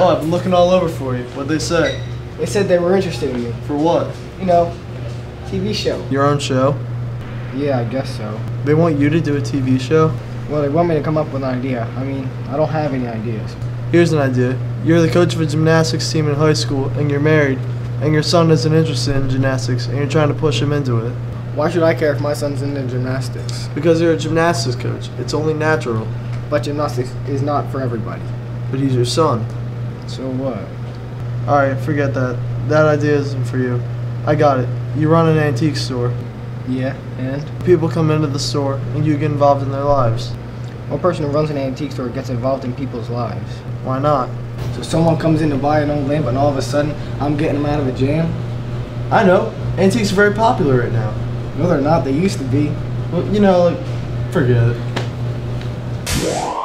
Oh, I've been looking all over for you. What'd they say? They said they were interested in me. For what? You know, TV show. Your own show? Yeah, I guess so. They want you to do a TV show? Well, they want me to come up with an idea. I mean, I don't have any ideas. Here's an idea. You're the coach of a gymnastics team in high school, and you're married, and your son isn't interested in gymnastics, and you're trying to push him into it. Why should I care if my son's into gymnastics? Because you're a gymnastics coach. It's only natural. But gymnastics is not for everybody. But he's your son. So what? Alright, forget that. That idea isn't for you. I got it. You run an antique store. Yeah, and? People come into the store, and you get involved in their lives. One person who runs an antique store gets involved in people's lives. Why not? So someone comes in to buy an old lamp and all of a sudden I'm getting them out of a jam? I know. Antiques are very popular right now. No, they're not. They used to be. Well, you know, like, forget it.